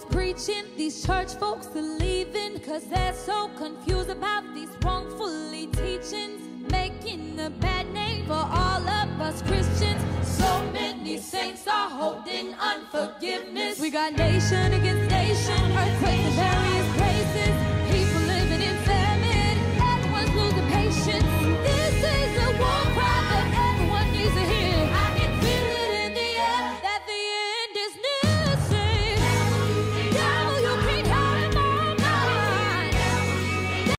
preaching, these church folks are leaving, cause they're so confused about these wrongfully teachings, making a bad name for all of us Christians. So many saints are holding unforgiveness. We got nation